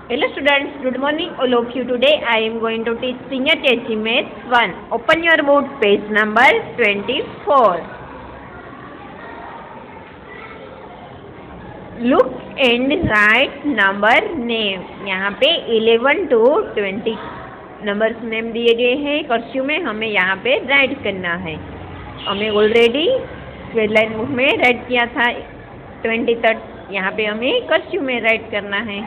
Hello students, good morning all of you. Today I am going to teach Senior KG Maths 1. Open your book, page number 24. Look and write number name. यहाँ पे 11 to 20 numbers name दिए गए हैं cursive में. हमें यहाँ पे right करना है. हमें ऑलरेडी स्वेडलाइन बुक में राइट किया था 20 तक. यहाँ पे हमें कर्सिव में राइट करना है.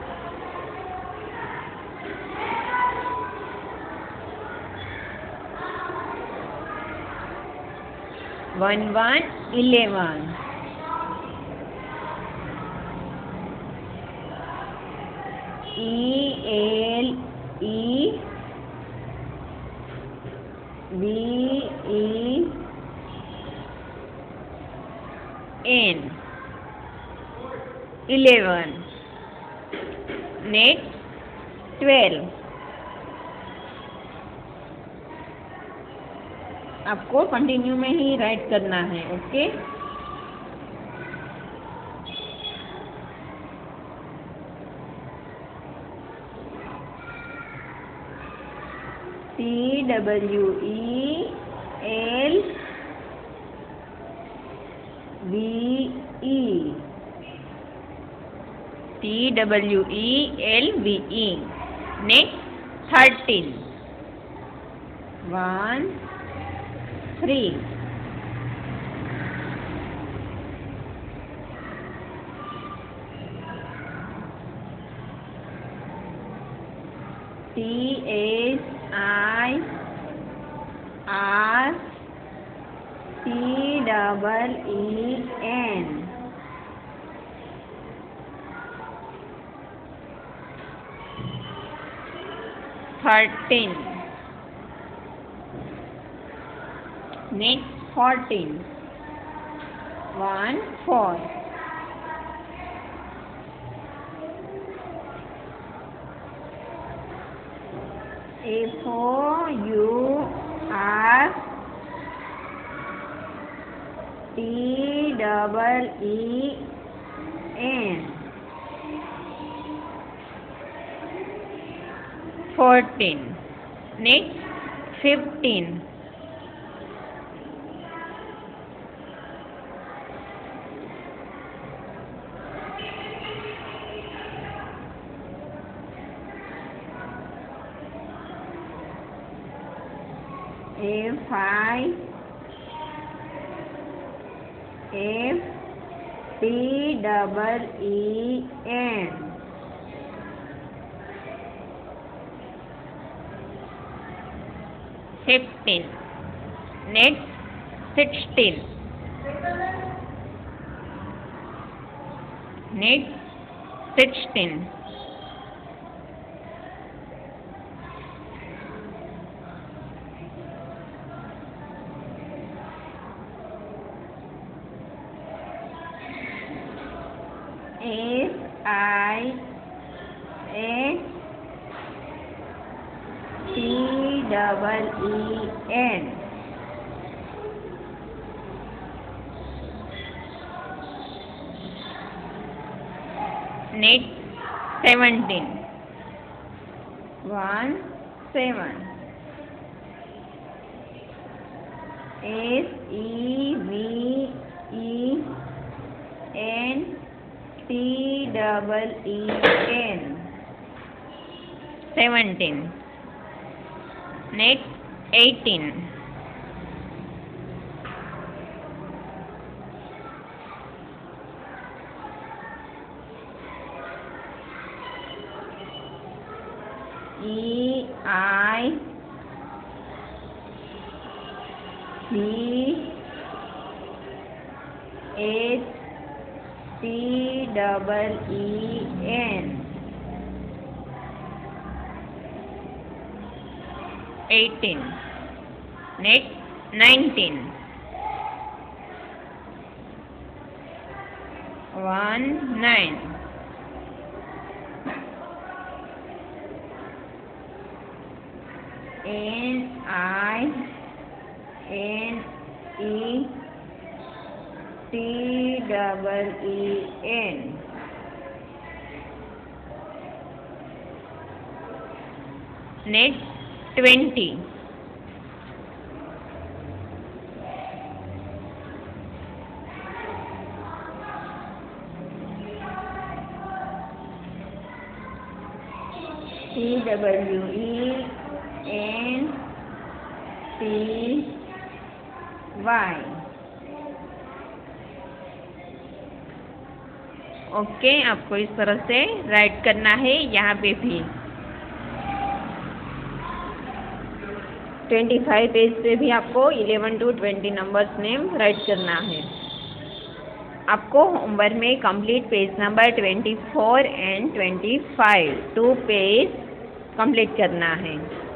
1 1 11 E L E B E N 11. Next 12. आपको कंटिन्यू में ही राइट करना है. Okay. TWELVE. Next 13. 1 3. THIRTEEN. 13. Next 14. 1 4. FOURTEEN. 14. Next 15. FIFTEEN. 15. Next 16. Next 16. SIXTEEN. Next 17. 1 7. SEVENTEEN. 17. Next 18. 18. Next 19. 1 9. NINETEEN. Next 20। TWENTY। Okay, आपको इस तरह से राइट करना है। यहाँ पे भी 25 पेज पे भी आपको 11 to 20 नंबर्स नेम राइट करना है। आपको होमवर्क में complete page number 24 and 25 2 page complete करना है।